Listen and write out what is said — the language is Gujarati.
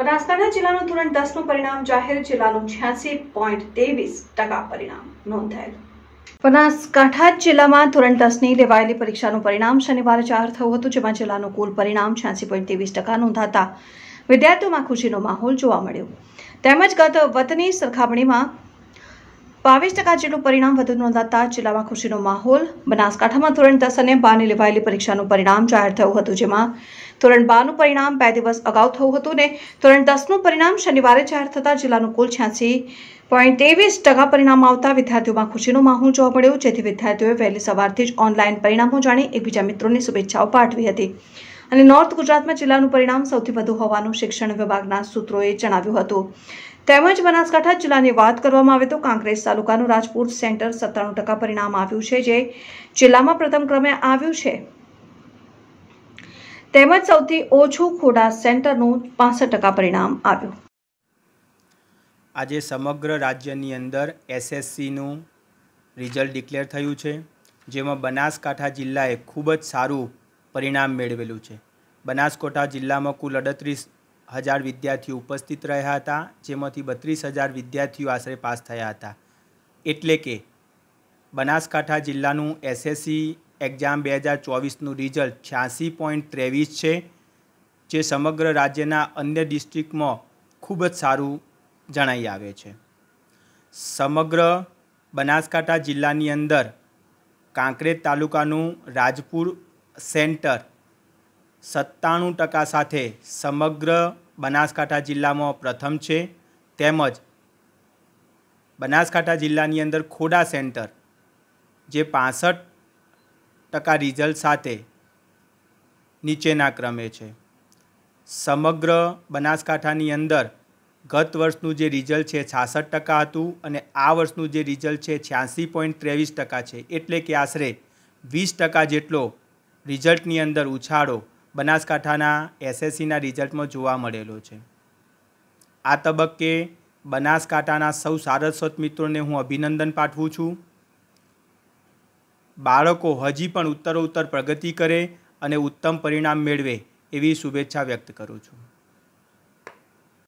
બનાસકાંઠા જિલ્લાનું ધોરણ 10નું પરિણામ જાહેર. જિલ્લાનું 86.23% પરિણામ નોંધાયેલ. બનાસકાંઠા જિલ્લામાં ધોરણ 10ની લેવાયેલી પરીક્ષાનું પરિણામ શનિવારે જાહેર થયું હતું, જેમાં જિલ્લાનું કુલ પરિણામ 86.23% નોંધાતા વિદ્યાર્થીઓમાં ખુશીનો માહોલ જોવા મળ્યો. તેમજ ગત વખતની સરખામણીમાં 22% જેટલું પરિણામ વધુ નોંધાતા જિલ્લામાં ખુશીનો માહોલ. બનાસકાંઠામાં ધોરણ 10 અને 12ની લેવાયેલી પરીક્ષાનું પરિણામ જાહેર થયું હતું, જેમાં ધોરણ 12નું પરિણામ 2 દિવસ અગાઉ થયું હતું અને ધોરણ 10નું પરિણામ શનિવારે જાહેર થતાં જિલ્લાનું કુલ 86.23% પરિણામ આવતા વિદ્યાર્થીઓમાં ખુશીનો માહોલ જોવા મળ્યો, જેથી વિદ્યાર્થીઓએ વહેલી સવારથી જ ઓનલાઈન પરિણામો જાણી એકબીજા મિત્રોને શુભેચ્છાઓ પાઠવી હતી. અને નોર્થ ગુજરાતમાં જિલ્લાનું પરિણામ સૌથી વધુ હોવાનું શિક્ષણ વિભાગના સૂત્રોએ જણાવ્યું હતું. તેમજ બનાસકાંઠા જિલ્લાની વાત કરવામાં આવે તો કાંકરેજ તાલુકાનું રાજપુર સેન્ટર 97% પરિણામ આવ્યું છે, જે જિલ્લામાં પ્રથમ ક્રમે આવ્યું છે. તેમજ સૌથી ઓછું ખોડા સેન્ટરનું 65% પરિણામ આવ્યું. આજે સમગ્ર રાજ્યની અંદર એસએસસીનું રિઝલ્ટ ડિક્લેર થયું છે, જેમાં બનાસકાંઠા જિલ્લાએ ખૂબ જ સારું પરિણામ મેળવેલું છે. બનાસકાંઠા જિલ્લામાં કુલ 38,000 વિદ્યાર્થીઓ ઉપસ્થિત રહ્યા હતા, જેમાંથી 32,000 વિદ્યાર્થીઓ આશરે પાસ થયા હતા. એટલે કે બનાસકાંઠા જિલ્લાનું એસએસસી એક્ઝામ 2024નું રિઝલ્ટ 86.23 છે, જે સમગ્ર રાજ્યના અન્ય ડિસ્ટ્રિક્ટમાં ખૂબ જ સારું જણાઈ આવે છે. સમગ્ર બનાસકાંઠા જિલ્લાની અંદર કાંકરેજ તાલુકાનું રાજપુર સેન્ટર 97% સાથે સમગ્ર બનાસકાંઠા જિલ્લામાં પ્રથમ છે. તેમજ બનાસકાંઠા જિલ્લાની અંદર ખોડા સેન્ટર જે 65% રિઝલ્ટ સાથે નીચેના ક્રમે છે. સમગ્ર બનાસકાંઠાની અંદર ગત વર્ષનું જે રિઝલ્ટ છે 66% હતું અને આ વર્ષનું જે રિઝલ્ટ છે 86.23% છે. એટલે કે આશરે 20% જેટલો રિઝલ્ટની અંદર ઉછાળો બનાસકાંઠાના એસએસસીના રિઝલ્ટમાં જોવા મળેલો છે. આ તબક્કે બનાસકાંઠાના સૌ સારસ્વત મિત્રોને હું અભિનંદન પાઠવું છું. બાળકો હજી પણ ઉત્તરોત્તર પ્રગતિ કરે અને ઉત્તમ પરિણામ મેળવે એવી શુભેચ્છા વ્યક્ત કરું છું.